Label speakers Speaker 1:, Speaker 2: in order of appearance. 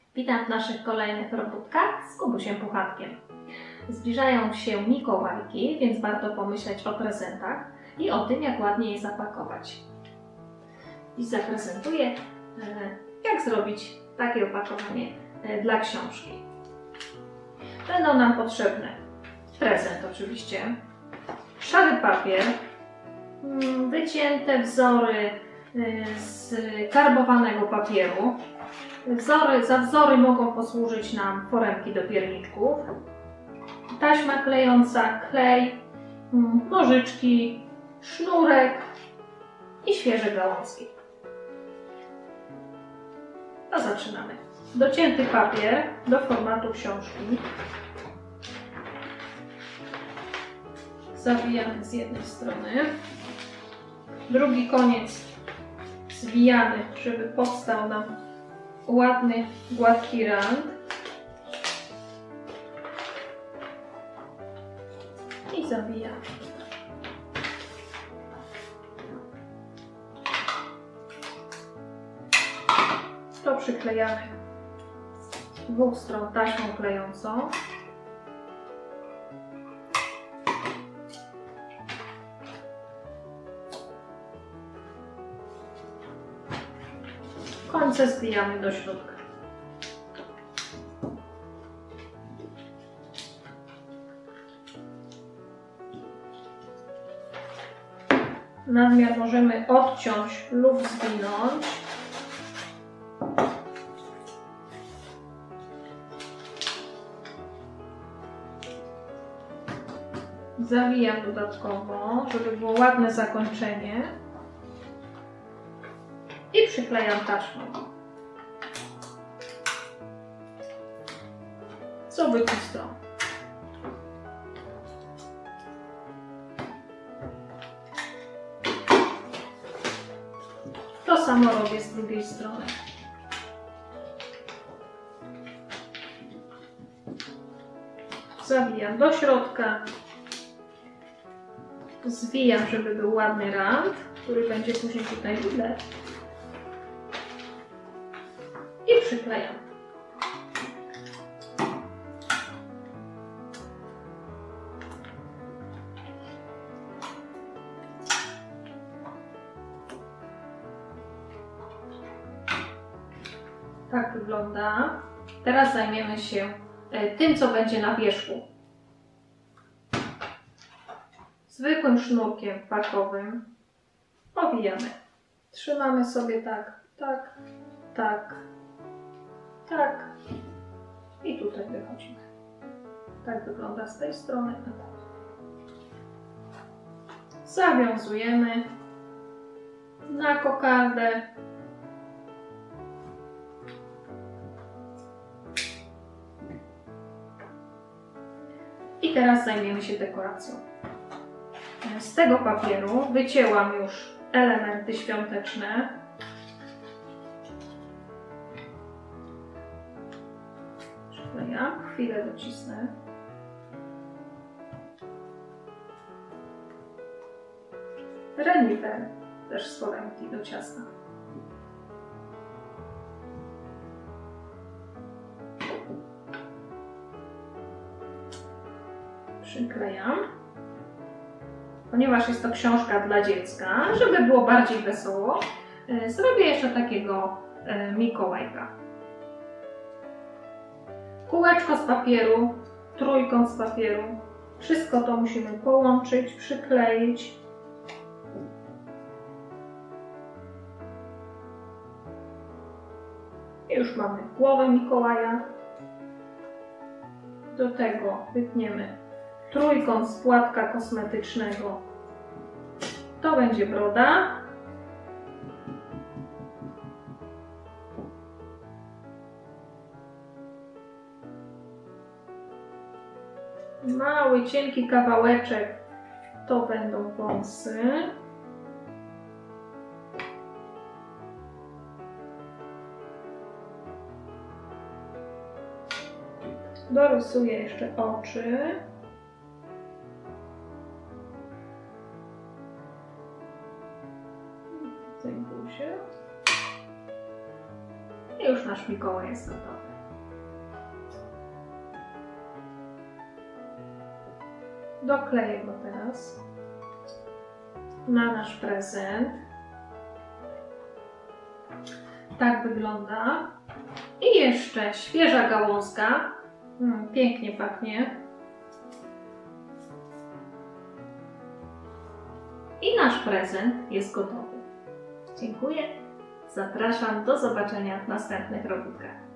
Speaker 1: Witam w naszych kolejnych robótkach z Kubusiem Puchatkiem. Zbliżają się Mikołajki, więc warto pomyśleć o prezentach i o tym, jak ładnie je zapakować. Dziś zaprezentuję, jak zrobić takie opakowanie dla książki. Będą nam potrzebne prezent oczywiście, szary papier, wycięte wzory z karbowanego papieru. Za wzory mogą posłużyć nam foremki do pierniczków, taśma klejąca, klej, nożyczki, sznurek i świeże gałązki. To zaczynamy. Docięty papier do formatu książki. Zawijamy z jednej strony. Drugi koniec zwijamy, żeby powstał nam ładny, gładki rand. I zawijamy. To przyklejamy z dwóch stron taśmą klejącą. Końce zbijamy do środka. Nadmiar możemy odciąć lub zwinąć. Zawijam dodatkowo, żeby było ładne zakończenie. I przyklejam taśmą. Z obydwu stron. To samo robię z drugiej strony. Zawijam do środka. Zwijam, żeby był ładny rand, który będzie później tutaj widać. I przyklejam. Tak wygląda. Teraz zajmiemy się tym, co będzie na wierzchu. Zwykłym sznurkiem pakowym owijamy. Trzymamy sobie tak, tak, tak, tak i tutaj wychodzimy. Tak wygląda z tej strony. Zawiązujemy na kokardę. I teraz zajmiemy się dekoracją. Z tego papieru wycięłam już elementy świąteczne. Przyklejam, chwilę docisnę. Renifer też z foremki do ciasta. Przyklejam. Ponieważ jest to książka dla dziecka, żeby było bardziej wesoło, zrobię jeszcze takiego Mikołajka. Kółeczko z papieru, trójkąt z papieru. Wszystko to musimy połączyć, przykleić. I już mamy głowę Mikołaja. Do tego wytniemy trójkąt z płatka kosmetycznego. To będzie broda. Mały, cienki kawałeczek to będą wąsy. Dorysuję jeszcze oczy. I już nasz Mikołaj jest gotowy. Dokleję go teraz na nasz prezent. Tak wygląda. I jeszcze świeża gałązka. Pięknie pachnie. I nasz prezent jest gotowy. Dziękuję. Zapraszam do zobaczenia w następnych robótkach.